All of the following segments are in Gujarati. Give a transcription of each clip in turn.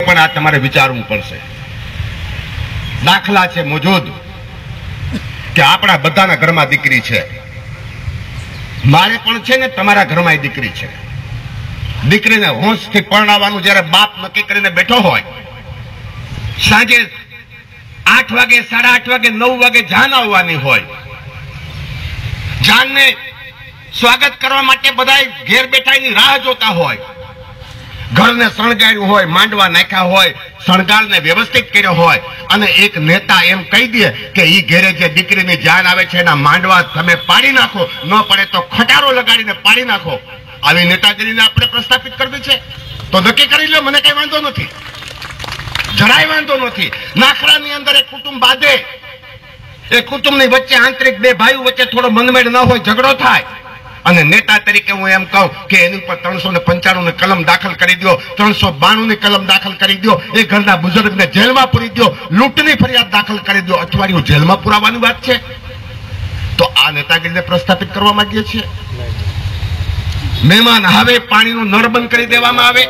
પણ આ તમારે વિચારવું પડશે. દાખલા છે મોજૂદ કે આપણા બધાના ઘરમાં દીકરી છે, મારે પણ છે ને તમારા ઘરમાં દીકરી છે. દીકરીને હોંશથી પરણાવવાનું જયારે બાપ નક્કી કરીને બેઠો હોય, સાંજે 8 વાગે 8:30 વાગે 9 વાગે જાન આવવાની હોય, જાનને સ્વાગત કરવા માટે બધા ઘેર બેઠાની રાહ જોતા હોય, ઘરને શણગાર્યું હોય, માંડવા નાખ્યા હોય, શણગારને વ્યવસ્થિત કર્યો હોય, અને એક નેતા એમ કહી દે કે ઈ ઘેરે જે દીકરીની જાન આવે છે એના માંડવા તમે પાડી નાખો, ન પડે તો ખટારો લગાડીને પાડી નાખો. આવી નેતાગીરીને આપણે પ્રસ્થાપિત કરવી છે તો નક્કી કરી લો, મને કઈ વાંધો નથી, જરાય વાંધો નથી. નાખરાની અંદર એક કુટુંબ બાંધે, એ કુટુંબની વચ્ચે આંતરિક બે ભાઈઓ વચ્ચે થોડો મનમેળ ન હોય, ઝઘડો થાય, અને નેતા તરીકે હું એમ કહું કે એની ઉપર 395 ની કલમ દાખલ કરી દો, 392 ની કલમ દાખલ કરી દો, એ ઘરના બુઝુર્ગને જેલમાં પૂરી દો, લૂંટની ફરિયાદ દાખલ કરી દો. અઠવાડિયું જેલમાં પુરાવાની વાત છે તો આ નેતાગીરીને પ્રસ્થાપિત કરવા માંગીએ છીએ. મહેમાન આવે, પાણીનું નળ બંધ કરી દેવામાં આવે.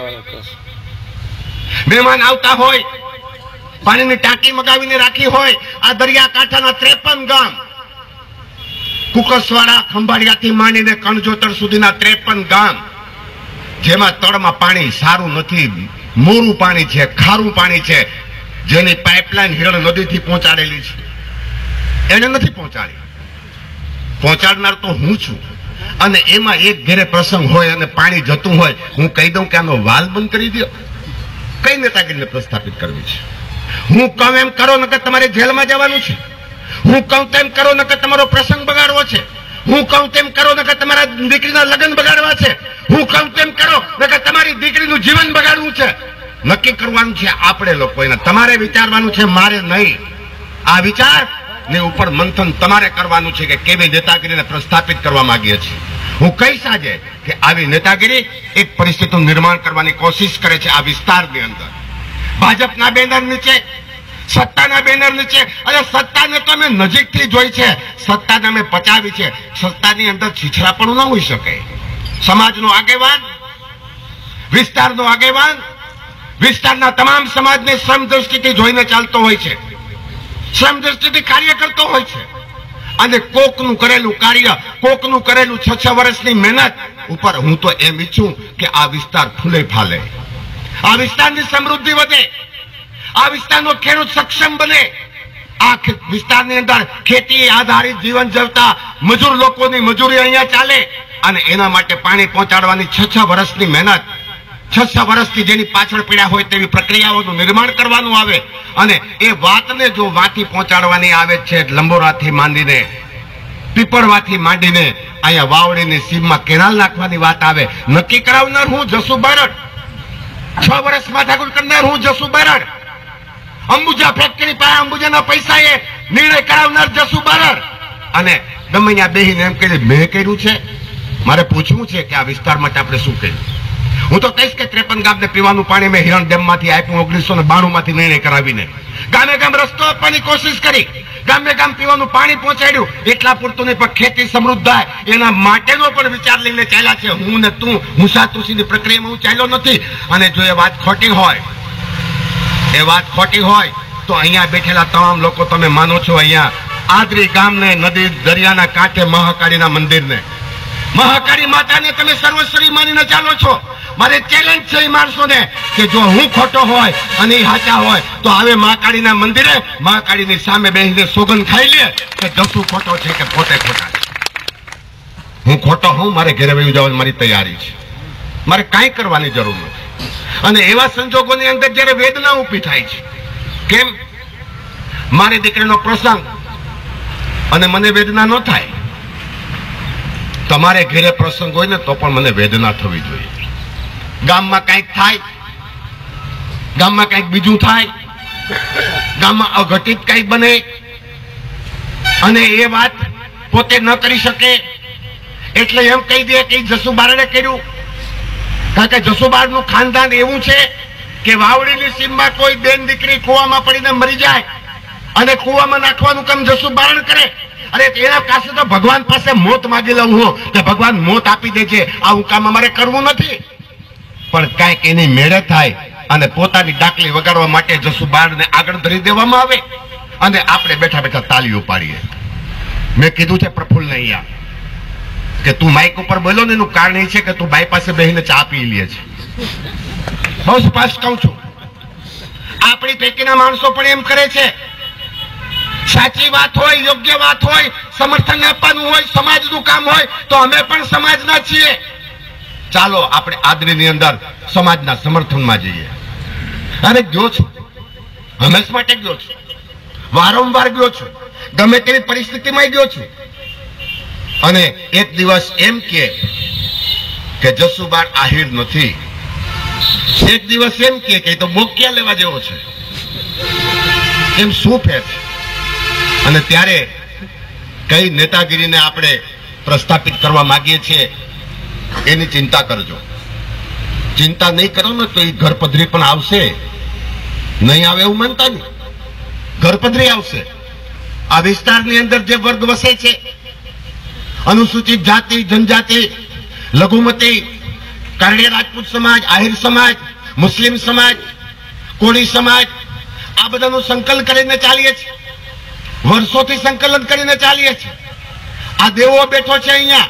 મહેમાન આવતા હોય, પાણીની ટાંકી મગાવીને રાખી હોય. આ દરિયાકાંઠાના 53 ગામ, કુકસવાડા, ખંભાળિયાથી માંડીને કણજોતર સુધીના 53 ગામ, જેમાં તળમાં પાણી સારું નથી, મોરું પાણી છે, ખારું પાણી છે, જેની પાઇપલાઇન હિરણ નદીથી પહોંચાડેલી છે, એને નથી પહોંચાડી. પહોંચાડનાર તો હું છું. અને એમાં એક ઘેરે પ્રસંગ હોય અને પાણી જતું હોય, હું કહી દઉં કે આનો વાલ બંધ કરી દો. કઈ નેતાગીરીને પ્રસ્થાપિત કરવી છે? હું કહું એમ કરો નકર તમારે જેલમાં જવાનું છે. હું કહું તેમ કરો નકર તમારો પ્રસંગ બગાડવો છે. હું કહું તેમ કરો નકર તમારા દીકરીના લગ્ન બગાડવા છે. હું કહું તેમ કરો નકર તમારી દીકરીનું જીવન બગાડવું છે. નક્કી કરવાનું છે આપણે લોકોને, તમારે વિચારવાનું છે, મારે નહીં. આ વિચાર ને ઉપર મંથન તમારે કરવાનું છે કે કેવી નેતાગીરીને પ્રસ્થાપિત કરવા માંગીએ છીએ. હું કહીશ આજે કે આવી નેતાગીરી એક પરિસ્થિતિનું નિર્માણ કરવાની કોશિશ કરે છે આ વિસ્તારની અંદર. ભાજપના બેનર નીચે, સત્તાના બેનર નીચે, અને સત્તાને તો અમે નજીકથી જોઈ છે, સત્તાને અમે પચાવી છે. સત્તાની અંદર છીછરાપણું ન હોઈ શકે. સમાજનો આગેવાન, વિસ્તારનો આગેવાન, વિસ્તારના તમામ સમાજને શ્રમ દ્રષ્ટિથી જોઈને ચાલતો હોય છે, શ્રમ દ્રષ્ટિથી કાર્ય કરતો હોય છે. અને કોકનું કરેલું કાર્ય, કોકનું કરેલું 6 વર્ષની મહેનત ઉપર હું તો એમ ઈચ્છું કે આ વિસ્તાર ફૂલે ફાલે, આ વિસ્તારની સમૃદ્ધિ વધે, આ વિસ્તારનો ખેડૂત સક્ષમ બને, આ વિસ્તારની અંદર ખેતી આધારિત જીવન જીવતા મજૂર લોકોની મજૂરી અહીંયા ચાલે. અને એના માટે પાણી પહોંચાડવાની 6 વર્ષની મહેનત, 6 વર્ષથી જેની પાછળ પીડા હોય તેવી પ્રક્રિયાઓનું નિર્માણ કરવાનું આવે. અને એ વાતને જો વાંથી પહોંચાડવાની આવે છે, લંબોરાથી માંડીને, પીપળવાથી માંડીને અહીંયા વાવડીની સીમમાં કેનાલ નાખવાની વાત આવે, નક્કી કરાવનાર હું જસુ બારડ, 6 વર્ષ માથાકૂટ કરનાર હું જસુ બારડ, અંબુજા ફેક્ટરી પાસે અંબુજાના પૈસા એ નિર્ણય કરાવનાર જસુ બારડ. અને ગમે અહીંયા બેહીને એમ કહી મેં કર્યું છે. મારે પૂછવું છે કે આ વિસ્તાર માટે આપણે શું કર્યું? હું તો કહીશ કે 53 ગામને પીવાનું પાણી મેં હિરણ ડેમમાંથી આપ્યું, 1992 માંથી નિર્ણય કરાવીને ગામે ગામ રસ્તો આપવાની કોશિશ કરી, ગામે ગામ પીવાનું પાણી પહોંચાડ્યું. એટલા પૂરતું નહીં પણ ખેતી સમૃદ્ધ થાય એના માટેનો પણ વિચાર લઈને ચાલ્યા છે. હું ને તું હુંસાતુસીની પ્રક્રિયામાં હું ચાલ્યો નથી. અને જો એ વાત ખોટી હોય, એ વાત ખોટી હોય તો અહીંયા બેઠેલા તમામ લોકો તમે માનો છો, અહીંયા આદરી ગામને નદી દરિયાના કાંઠે મહાકાળીના મંદિરને, મહાકાળી માતાને તમે સર્વશ્રી માનીને ચાલો છો. મારે ચેલેન્જ છે એ માણસોને કે જો હું ખોટો હોય અને એ સાચા હોય તો હવે મહાકાળીના મંદિરે મહાકાળીની સામે બેસીને સોગંદ ખાઈ લે કે જસુ ખોટો છે કે પોતે ખોટા છે. હું ખોટો હું, મારે ઘરે વહી જવાની મારી તૈયારી છે, મારે કાંઈ કરવાની જરૂર નથી. અને એવા સંજોગોની અંદર જયારે વેદના ઊભી થાય છે, કેમ મારી દીકરીનો પ્રસંગ અને મને વેદના ન થાય, તમારે ઘરે પ્રસંગ હોય ને તો પણ મને વેદના થવી જોઈએ. ગામમાં કંઈક થાય, ગામમાં કંઈક બીજું થાય, ગામમાં અઘટિત કંઈક બને અને એ વાત પોતે ન કરી શકે એટલે એમ કહી દે કે જસુ બારડે કર્યું. કારણ કે જસુ બારડનું ખાનદાન એવું છે કે વાવડીની સીમમાં કોઈ બેન દીકરી કૂવામાં પડીને મરી જાય અને કૂવામાં નાખવાનું કામ જસુ બારડ કરે. અરે એના પાસે તો ભગવાન પાસે મોત માગી લઉં હું કે ભગવાન મોત આપી દેજે, આવું કામ અમારે કરવું નથી. પણ કાંઈક એની મેળે થાય અને પોતાની ડાકલી વગાડવા માટે જસુબારને આગળ ધરી દેવામાં આવે અને આપણે બેઠા બેઠા તાલીઓ પાડીએ. મેં કીધું છે પ્રફુલ્લને અહીંયા કે તું માઇક ઉપર બોલો ને, એનું કારણ એ છે કે તું બાઈ પાસે બેસીને ચા પી લે છે. બહુ સ્પષ્ટ કહું છું. આપણી પૈકીના માણસો પણ એમ કરે છે. સાચી વાત હોય, યોગ્ય વાત હોય, સમર્થન આપવાનું હોય, સમાજનું કામ હોય તો અમે પણ સમાજના છીએ. ચાલો આપણે આદરીની અંદર સમાજના સમર્થનમાં જઈએ. અને ગયો છું, હંમેશા માટે ગયો છું, વારંવાર ગયો છું, ગમે તેવી પરિસ્થિતિમાં ગયો છું. અને એક દિવસ એમ કે જસુબાર આહિર નથી. એક દિવસ એમ કે તો બોકિયા લેવા જેવો છે. એમ શું ફેર છે? અને ત્યારે કઈ નેતાગીરીને આપણે પ્રસ્થાપિત કરવા માંગીએ છીએ એની ચિંતા કરજો. ચિંતા નહીં કરો ને તો એ ઘરપધરી પણ આવશે. નહીં આવે એવું માનતા નહીં, ઘરપધરી આવશે. આ વિસ્તારની અંદર જે વર્ગ વસે છે, અનુસૂચિત જાતિ, જનજાતિ, લઘુમતી, કારડિયા રાજપૂત સમાજ, આહિર સમાજ, મુસ્લિમ સમાજ, કોળી સમાજ, આ બધાનું સંકલન કરીને ચાલીએ છીએ. વર્ષોથી સંકલન કરીને ચાલીએ છીએ. આ દેવો બેઠો છે અહીંયા,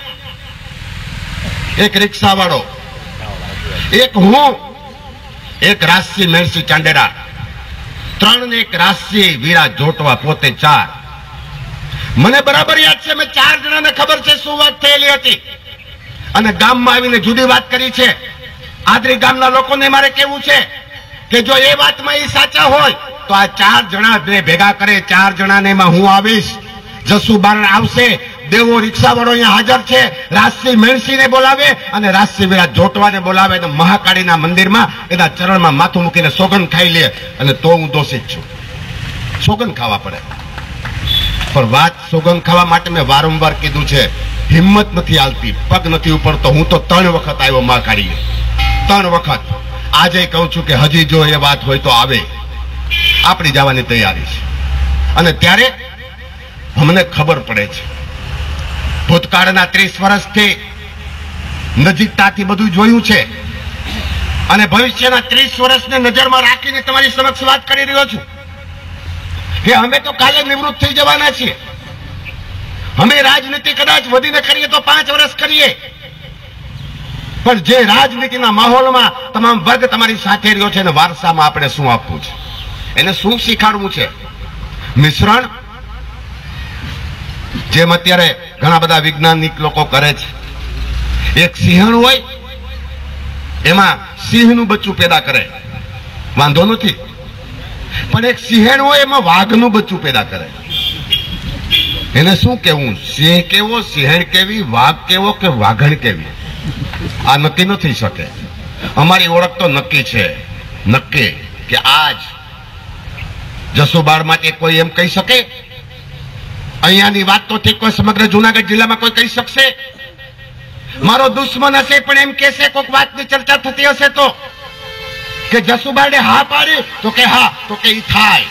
એક રિક્ષા વાળો, એક હું, એક રાજસિંહ મેરસિંહ ચાંડેરા, 3 ને એક રાજસિંહ વીરા જોટવા, પોતે 4. મને બરાબર યાદ છે, મેં 4 જણાને ખબર છે શું વાત થયેલી હતી. અને ગામમાં આવીને જુદી વાત કરી છે. આદરી ગામના લોકોને મારે કેવું છે કે જો એ વાતમાં એ સાચા હોય તો આ 4 જણા ભેગા કરે. 4 જણાને એમાં હું આવીશ. જસુબાર આવશે, દેવો રિક્ષાવાળો અહીંયા હાજર છે, રાજસિંહ મેણસિંહને બોલાવે અને રાજસિંહ વીરા જોટવાને બોલાવે અને મહાકાળીના મંદિરમાં એના ચરણમાં માથું મૂકીને સોગંદ ખાઈ લે. અને તો હું દોષિત છું. સોગંદ ખાવા પડે. પણ વાત સોગંદ ખાવા માટે મેં વારંવાર કીધું છે, હિંમત નથી હાલતી, પગ નથી ઉપડતો. હું તો 3 વખત આવ્યો મહાકાળીએ, 3 વખત. આજે કહું છું કે હજી જો એ વાત હોય તો આવે. આપણી જવાની તૈયારી છે. અને ત્યારે અમને ખબર પડે છે, ભૂતકાળના 30 વર્ષથી નજીકતાથી બધું જોયું છે અને ભવિષ્યના 30 વર્ષને નજરમાં રાખીને તમારી સમક્ષ વાત કરી રહ્યો છું કે અમે તો કાલે નિવૃત્ત થઈ જવાના છીએ. અમે રાજનીતિ કદાચ વધીને કરીએ તો 5 વર્ષ કરીએ, પણ જે રાજનીતિના માહોલમાં તમામ વર્ગ તમારી સાથે રહ્યો છે અને વારસામાં આપણે શું આપવું છે, એને શું શીખાડવું છે. મિશ્રણ જેમ અત્યારે ઘણા બધા વૈજ્ઞાનિક લોકો કરે છે. એક સિંહણ હોય, એમાં સિંહનું બચ્ચું પેદા કરે, વાંધો નથી. પણ એક સિંહણ હોય, એમાં વાઘનું બચ્ચું પેદા કરે. એને શું કેવું? સિંહ કેવો, સિંહણ કેવી, વાઘ કેવો કે વાઘણ કેવી? આ નક્કી ન થઈ શકે. અમારી ઓળખ તો નક્કી છે. નક્કી કે આજ જસુબાર માટે કોઈ એમ કહી શકે? અહીંયાની વાત તો ઠીક હોય, સમગ્ર જુનાગઢ જિલ્લામાં કોઈ કહી શકશે? મારો દુશ્મન હશે પણ એમ કહેશે, કોઈક વાતની ચર્ચા થતી હશે તો કે જસુબારને હા પાડી તો કે હા, તો કે ઈ થાય.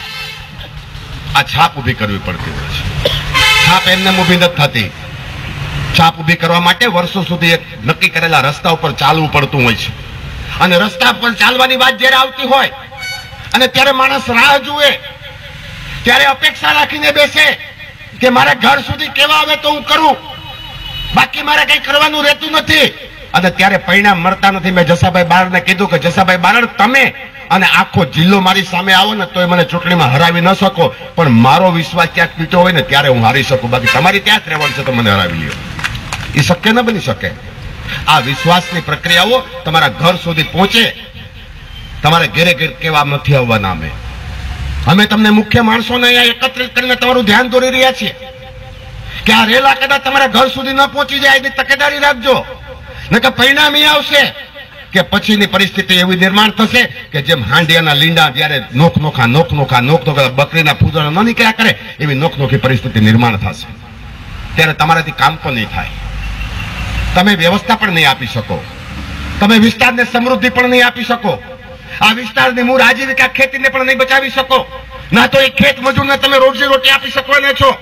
આ છાપ ઉભી કરવી પડતી હોય છે. છાપ એમને ઉભી નથી થતી. છાપ ઉભી કરવા માટે વર્ષો સુધી એક નક્કી કરેલા રસ્તા ઉપર ચાલવું પડતું હોય છે. અને રસ્તા પર ચાલવાની વાત જ્યારે આવતી હોય અને ત્યારે માણસ રાહ જુએ, ત્યારે અપેક્ષા રાખીને બેસે કે મારા ઘર સુધી કેવા આવે તો હું કરું, બાકી મારે કઈ કરવાનું રહેતું નથી. અને ત્યારે પરિણામ મળતા નથી. મેં જસાભાઈ બારડને કીધું કે જસાભાઈ બારડ, તમે અને આખો જિલ્લો મારી સામે આવો ને તો મને ચૂંટણીમાં હરાવી ન શકો, પણ મારો વિશ્વાસ ક્યાંક પીટો હોય ને ત્યારે હું હારી શકું, બાકી તમારી ત્યાં જ રહેવાનું છે તો મને હરાવી લ્યો. એ શક્ય ન બની શકે. આ વિશ્વાસની પ્રક્રિયાઓ તમારા ઘર સુધી પહોંચે. તમારે ઘેરે ઘેર કેવા નથી આવવાના. અમે તમને મુખ્ય માણસોને અહીંયા એકત્રિત કરીને તમારું ધ્યાન દોરી રહ્યા છીએ કે આ રેલા કદાચ તમારા ઘર સુધી ન પહોંચી જાય એની તકેદારી રાખજો. નકર પરિણામ એ આવશે કે પછીની પરિસ્થિતિ એવી નિર્માણ થશે કે જેમ હાંડિયાના લીંડા જ્યારે નોખનોખા બકરીના ફૂદડા ન નીકળ્યા કરે, એવી નોખનોખી પરિસ્થિતિ નિર્માણ થશે. ત્યારે તમારાથી કામ પણ નહીં થાય. તમે વ્યવસ્થા પણ નહીં આપી શકો. તમે વિસ્તારને સમૃદ્ધિ પણ નહીં આપી શકો. આ વિસ્તારની મૂળ આજીવિકા ખેતીને પણ નહીં બચાવી શકો. ના તો એ ખેત મજૂરને તમે રોજી રોટી આપી શકવાના છો.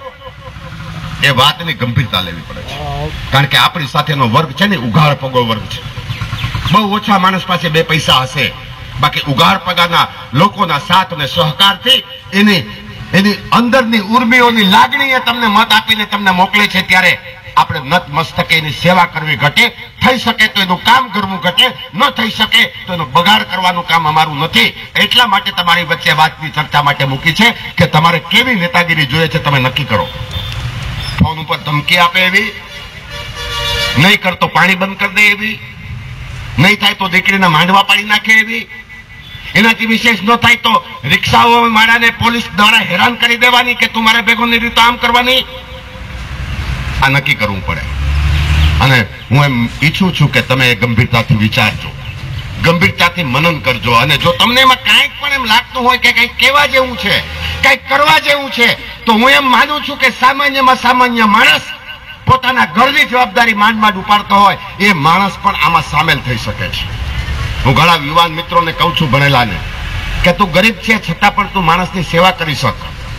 એ વાતની ગંભીરતા લેવી પડે છે. કારણ કે આપણી સાથેનો વર્ગ છે ને ઉઘાડ પગો વર્ગ છે. બહુ ઓછા માણસ પાસે 2 પૈસા હશે બાકી ઉઘાડ પગારના લોકોના સાથ અને સહકારથી એની અંદરની ઉર્મિઓની લાગણીએ તમને મત આપીને તમને મોકલે છે, ત્યારે આપણે નત મસ્તકે એની સેવા કરવી ઘટે. થઈ શકે તો એનું કામ કરવું ઘટે, ન થઈ શકે તો એનો બગાડ કરવાનું કામ અમારું નથી. એટલા માટે તમારી વચ્ચે વાતની ચર્ચા માટે મૂકી છે કે તમારે કેવી નેતાગીરી જોઈએ છે તમે નક્કી કરો. ફોન ઉપર ધમકી આપે એવી, નહીં કરતો પાણી બંધ કરી દે એવી, નહીં થાય તો દીકરીને માંડવા પાડી નાખે એવી, એનાથી વિશેષ ન થાય તો રિક્ષાઓ માળાને પોલીસ દ્વારા હેરાન કરી દેવાની કે તું મારે ભેગો નહીં તો આમ કરવાની. આ નક્કી કરવું પડે. અને હું એમ ઈચ્છું છું કે તમે ગંભીરતાથી વિચારજો, ગંભીરતાથી મનન કરજો. અને જો તમને એમાં કાંઈક પણ એમ લાગતું હોય કે કંઈક કહેવા જેવું છે, કંઈક કરવા જેવું છે, તો હું એમ માનું છું કે સામાન્યમાં સામાન્ય માણસ પોતાના ઘરની જવાબદારી માંડ ઉપાડતો હોય એ માણસ પણ આમાં સામેલ થઈ શકે છે. હું ઘણા યુવાન મિત્રોને કહું છું, ભણેલાને, કે તું ગરીબ છે છતાં પણ તું માણસની સેવા કરી શક,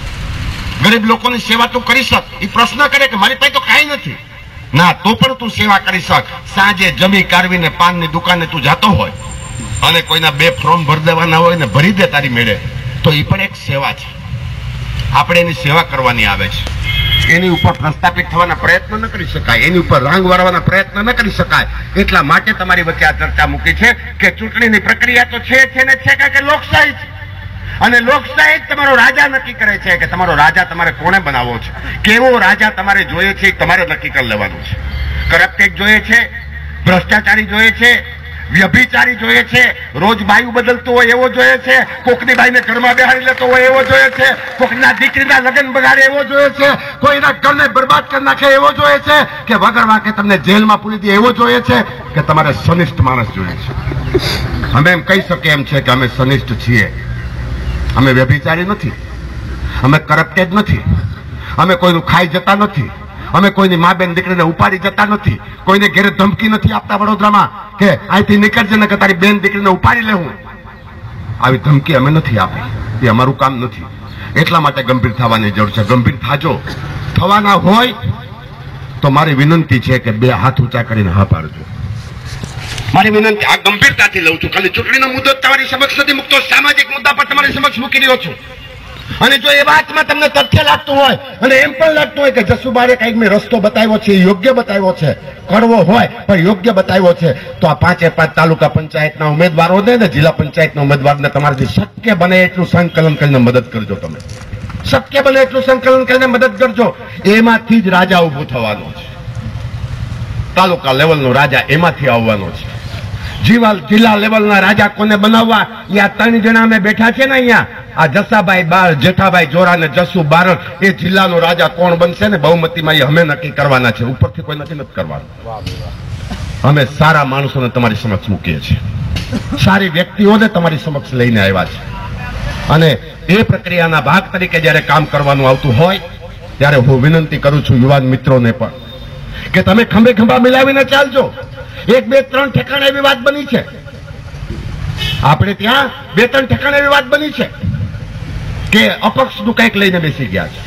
ગરીબ લોકોની સેવા તું કરી શક. એ પ્રશ્ન કરે કે મારી પાસે તો કાંઈ નથી, ના તો પણ તું સેવા કરી શક. સાંજે જમી કારવીને પાનની દુકાને તું જાતો હોય અને કોઈના 2 ફોર્મ ભરી દેવાના હોય ને ભરી દે તારી મેળે, તો એ પણ એક સેવા છે. આપણે એની સેવા કરવાની આવે છે. એની ઉપર પ્રસ્થાપિત થવાના પ્રયત્ન ન કરી શકાય, એની ઉપર રાંગ વાળવાના પ્રયત્ન ન કરી શકાય. એટલા માટે તમારી વચ્ચે આ ચર્ચા મૂકી છે કે ચૂંટણીની પ્રક્રિયા તો છે ને છે કે લોકશાહી છે, અને લોકશાહી તમારો રાજા નક્કી કરે છે કે તમારો રાજા તમારે કોને બનાવવો છે, કેવો રાજા તમારે જોઈએ છે, તમારે નક્કી કરી લેવાનું છે. કરપ્ટેડ જોઈએ છે, ભ્રષ્ટાચારી જોઈએ છે, વ્યભિચારી જોઈએ છે, રોજ બાયું બદલતું હોય એવો જોઈએ છે, કોકની બાઈને ઘરમાં બેહાડી લેતો હોય એવો જોઈએ છે, કોકના દીકરીના લગ્ન બગાડે એવો જોઈએ છે, કોઈના ઘરને બરબાદ કરી નાખે એવો જોઈએ છે, કે વગર વાંકે તમને જેલમાં પૂરી દે એવો જોઈએ છે, કે તમારે સનિષ્ઠ માણસ જોઈએ છે. અમે એમ કહી શકીએ એમ છે કે અમે સનિષ્ઠ છીએ. અમે વ્યભિચારી નથી, અમે કરપ્ટેડ નથી, અમે કોઈનું ખાઈ જતા નથી, અમે કોઈની મા બેન દીકરીને ઉપાડી જતા નથી, કોઈને ઘેરે ધમકી નથી આપતા વડોદરામાં કે અહીંથી નીકળજે ને કે તારી બેન દીકરીને ઉપાડી લેવું. આવી ધમકી અમે નથી આપી, એ અમારું કામ નથી. એટલા માટે ગંભીર થવાની જરૂર છે. ગંભીર થાજો. થવાના હોય તો મારી વિનંતી છે કે 2 હાથ ઊંચા કરીને હા પાડજો. મારી વિનંતી આ ગંભીરતાથી લઉં છું. ખાલી ચૂંટણીનો મુદ્દો તમારી સમક્ષ નથી મૂકતો, સામાજિક મુદ્દા પર તમારી સમક્ષ મૂકી રહ્યો છું. અને જો એ વાતમાં તમને તથ્ય લાગતું હોય અને એમ પણ લાગતું હોય કે જસુબારે કંઈક મેં રસ્તો બતાવ્યો છે, યોગ્ય બતાવ્યો છે, કડવો હોય પણ યોગ્ય બતાવ્યો છે, તો આ 5 તાલુકા પંચાયતના ઉમેદવારોને ને જિલ્લા પંચાયતના ઉમેદવારને તમારાથી શક્ય બને એટલું સંકલન કરીને મદદ કરજો. તમે શક્ય બને એટલું સંકલન કરીને મદદ કરજો. એમાંથી જ રાજા ઉભું થવાનો છે. તાલુકા લેવલનો રાજા એમાંથી આવવાનો છે. જિલ્લા લેવલના રાજા કોને બનાવવા? એ આ 3 જણા અમે બેઠા છે ને અહીંયા, આ જસાભાઈ બાર, જેઠાભાઈ જોરા ને જસુ બારડ, એ જિલ્લાનો રાજા કોણ બનશે ને બહુમતીમાં એ અમે નક્કી કરવાના છે. ઉપરથી કોઈ નક્કી નથી કરવાનું. અમે સારા માણસોને તમારી સમક્ષ મૂકીએ છીએ, સારી વ્યક્તિઓને તમારી સમક્ષ લઈને આવ્યા છે. અને એ પ્રક્રિયાના ભાગ તરીકે જયારે કામ કરવાનું આવતું હોય ત્યારે હું વિનંતી કરું છું યુવાન મિત્રોને પણ કે તમે ખંભે ખંભા મિલાવીને ચાલજો. 1, 2, 3 ઠેકાણે એવી વાત બની છે, આપણે ત્યાં 2, 3 ઠેકાણે એવી વાત બની છે કે અપક્ષનું કંઈક લઈને બેસી ગયા છે.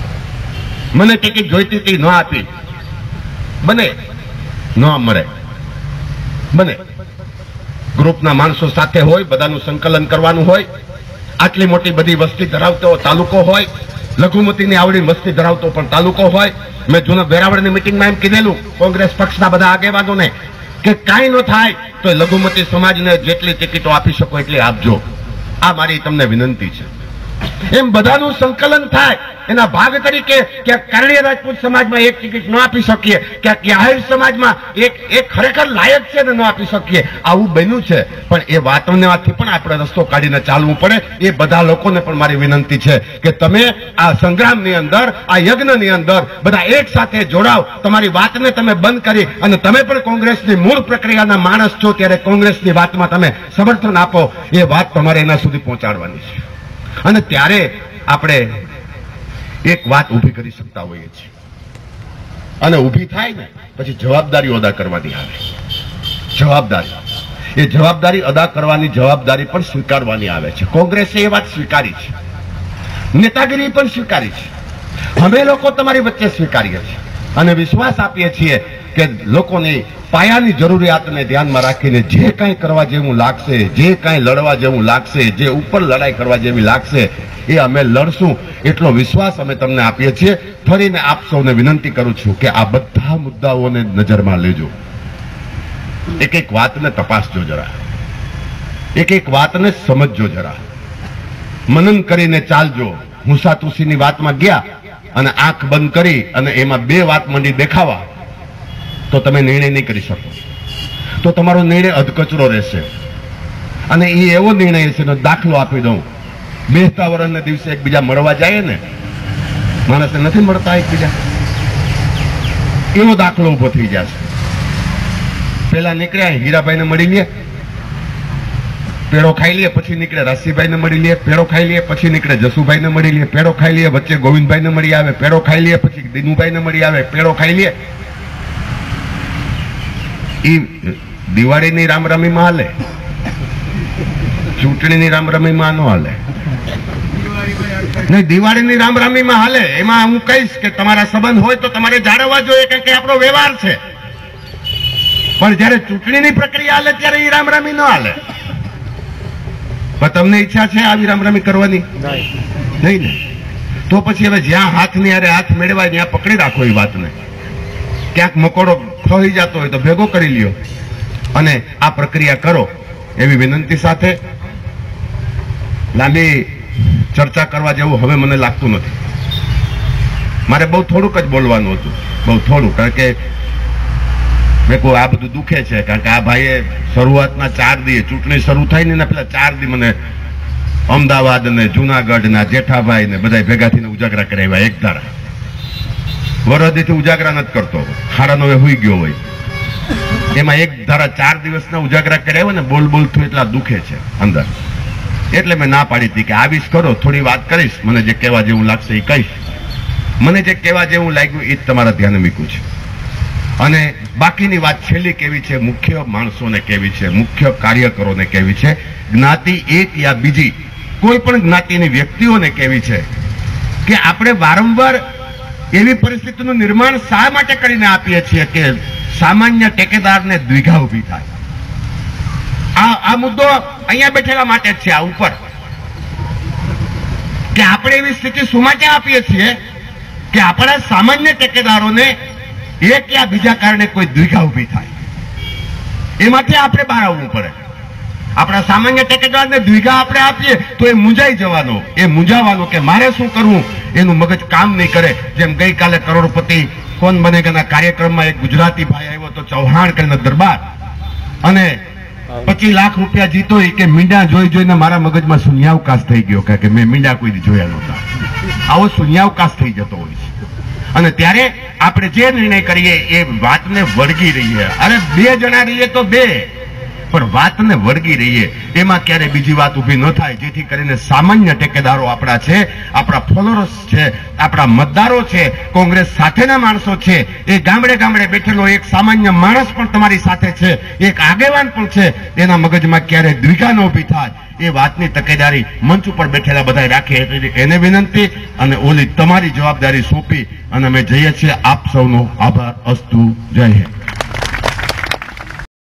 મને ટિકિટ જોઈતી હતી, ન આપી, બને ન મળે, બને. ગ્રુપના માણસો સાથે હોય, બધાનું સંકલન કરવાનું હોય, આટલી મોટી બધી વસ્તી ધરાવતો તાલુકો હોય, લઘુમતીની આવડી વસ્તી ધરાવતો પણ તાલુકો હોય. મેં જૂના વેરાવળની મિટિંગમાં એમ કીધેલું કોંગ્રેસ પક્ષના બધા આગેવાનોને કે કાંઈ ન થાય તો લઘુમતી સમાજને જેટલી ટિકિટો આપી શકો એટલી આપજો. આ મારી તમને વિનંતી છે. એમ બધાનું સંકલન થાય એના ભાગ તરીકે ક્યાંક કારણીય રાજપૂત સમાજમાં 1 ટિકિટ ન આપી શકીએ, ક્યાંક આહિર સમાજમાં એક ખરેખર લાયક છે ને ન આપી શકીએ, આવું બન્યું છે. પણ એ વાતોમાંથી પણ આપણે રસ્તો કાઢીને ચાલવું પડે. એ બધા લોકોને પણ મારી વિનંતી છે કે તમે આ સંગ્રામની અંદર, આ યજ્ઞની અંદર બધા એક સાથે જોડાવ. તમારી વાતને તમે બંધ કરી અને તમે પણ કોંગ્રેસની મૂળ પ્રક્રિયાના માણસ છો, ત્યારે કોંગ્રેસની વાતમાં તમે સમર્થન આપો. એ વાત તમારે એના સુધી પહોંચાડવાની છે. અને ત્યારે આપણે એક વાત ઊભી કરી શકતા હોઈએ છીએ. અને ઊભી થાય ને પછી જવાબદારીઓ અદા કરવાની આવે. એ જવાબદારી અદા કરવાની જવાબદારી પણ સ્વીકારવાની આવે છે. કોંગ્રેસે એ વાત સ્વીકારી છે, નેતાગીરી પણ સ્વીકારી છે. અમે લોકો તમારી વચ્ચે સ્વીકારીએ છીએ અને વિશ્વાસ આપીએ છીએ કે લોકોની પાયાની જરૂરિયાતને ધ્યાનમાં રાખીને જે કાંઈ કરવા જેવું લાગશે, જે કાંઈ લડવા જેવું લાગશે, જે ઉપર લડાઈ કરવા જેવી લાગશે એ અમે લડશું, એટલો વિશ્વાસ અમે તમને આપીએ છીએ. ફરીને આપ સૌને વિનંતી કરું છું કે આ બધા મુદ્દાઓને નજરમાં લેજો, એક એક વાતને તપાસજો જરા, એક એક વાતને સમજજો જરા, મનન કરીને ચાલજો. હુંસાતુસીની વાતમાં ગયા અને આંખ બંધ કરી અને એમાં બે વાત મંડી દેખાવા તો તમે નિર્ણય નહીં કરી શકો, તો તમારો નિર્ણય અધકચરો રહેશે. અને એ એવો નિર્ણય છે, દાખલો આપી દઉં, બેસતા વર્ષના દિવસે એકબીજા મળવા જાય ને, માણસને નથી મળતા એકબીજા, એવો દાખલો ઉભો થઈ જશે. પેલા નીકળ્યા હીરાભાઈને મળી લે, પેડો ખાઈ લે, પછી નીકળે રાશીભાઈને મળી લે, પેડો ખાઈ લે, પછી નીકળે જસુભાઈને મળી લે, પેડો ખાઈ લે, વચ્ચે ગોવિંદભાઈને મળી આવે, પેડો ખાઈ લે, પછી દિનુભાઈને મળી આવે, પેડો ખાઈ લે. ઈ દિવાળીની રામરમીમાં હાલે, ચૂંટણીની રામરમીમાં ન હાલે. નહીં, દિવાળીની રામરમીમાં હાલે. એમાં હું કહીશ કે તમારા સંબંધ હોય તો તમારે જાળવવા જોઈએ, કારણ કે આપણો વ્યવહાર છે. પણ જયારે ચૂંટણીની પ્રક્રિયા હાલે ત્યારે એ રામરમી ન હાલે. પણ તમને ઈચ્છા છે આવી રામરમી કરવાની? નહીં ને? તો પછી હવે જ્યાં હાથની હારે હાથ મેળવાય ત્યાં પકડી રાખો એ વાતને. ક્યાંક મકોડો ખોઈ જતો હોય તો ભેગો કરી લ્યો અને આ પ્રક્રિયા કરો, એવી વિનંતી સાથે લાંબી ચર્ચા કરવા જેવું હવે મને લાગતું નથી. મારે બહુ થોડુંક જ બોલવાનું હતું, બહુ થોડું, કારણ કે મેં કહું આ બધું દુખે છે. કારણ કે આ ભાઈએ શરૂઆતના 4 દી ચૂંટણી શરૂ થાય ને પેલા 4 દી મને અમદાવાદ ને જુનાગઢ ના જેઠાભાઈ ને બધા ભેગા થઈને ઉજાગરા કરાવ્યા. એક ધારા વરદીથી ઉજાગરા નથી કરતો, 9:30 હુઈ ગયો હોય, એમાં એક ધારા 4 દિવસના ઉજાગરા કરાવ્યા ને બોલ બોલ થયું એટલા દુખે છે અંદર. એટલે મેં ના પાડી હતી કે આવીશ કરો, થોડી વાત કરીશ, મને જે કહેવા જેવું લાગશે એ કહીશ. મને જે કહેવા જેવું લાગ્યું એ જ તમારા ધ્યાને મૂક્યું છે. અને બાકીની વાત છેલ્લી કેવી છે, મુખ્ય માણસોને કેવી છે, મુખ્ય કાર્યકરોને કેવી છે, જ્ઞાતિ એક યા બીજી કોઈ પણ જ્ઞાતિની વ્યક્તિઓને કેવી છે કે આપણે વારંવાર એવી પરિસ્થિતિનું નિર્માણ શા માટે કરીને આપીએ છીએ કે સામાન્ય ટેકેદારને દ્વિધા ઉભી થાય. આ મુદ્દો અહીંયા બેઠેલા માટે જ છે. આ ઉપર કે આપણે એવી સ્થિતિ શું માટે આપીએ છીએ કે આપણા સામાન્ય ટેકેદારોને એક યા બીજા કારણે કોઈ દ્વિધા ઉભી થાય, એમાંથી આપણે બહાર આવવું પડે. આપણા સામાન્ય ટેકેદારને દ્વિધા આપણે આપીએ તો એ મૂંઝાઈ જવાનો, એ મૂંઝાવાનો કે મારે શું કરવું એનું મગજ કામ નહીં કરે. જેમ ગઈકાલે કરોડપતિ કોણ બનેગાના કાર્યક્રમમાં એક ગુજરાતી ભાઈ આવ્યો તો ચૌહાણ કરીને દરબાર, અને 25 લાખ રૂપિયા જીતો કે મીંડા જોઈ જોઈને મારા મગજમાં શૂન્યાવકાશ થઈ ગયો, કારણ કે મેં મીંડા કોઈ જોયા નહોતા. આવો શૂન્યાવકાશ થઈ જતો હોય છે. અને ત્યારે આપણે જે નિર્ણય કરીએ એ વાતને વળગી રહીએ. અરે 2 જણા રહીએ તો 2, પણ વાતને વળગી રહીએ, એમાં ક્યારે બીજી વાત ઉભી ન થાય, જેથી કરીને સામાન્ય ટેકેદારો આપણા છે, આપણા ફોલોઅર્સ છે, આપણા મતદારો છે, કોંગ્રેસ સાથેના માણસો છે, એ ગામડે ગામડે બેઠેલો એક સામાન્ય માણસ પણ તમારી સાથે છે, એક આગેવાન પણ છે, એના મગજમાં ક્યારે દ્વિધા ન ઉભી થાય એ વાતની તકેદારી મંચ ઉપર બેઠેલા બધા રાખે. એને વિનંતી અને ઓલી તમારી જવાબદારી સોંપી અને અમે જઈએ છીએ. આપ સૌનો આભાર. અસ્તુ. જય હિન્દ.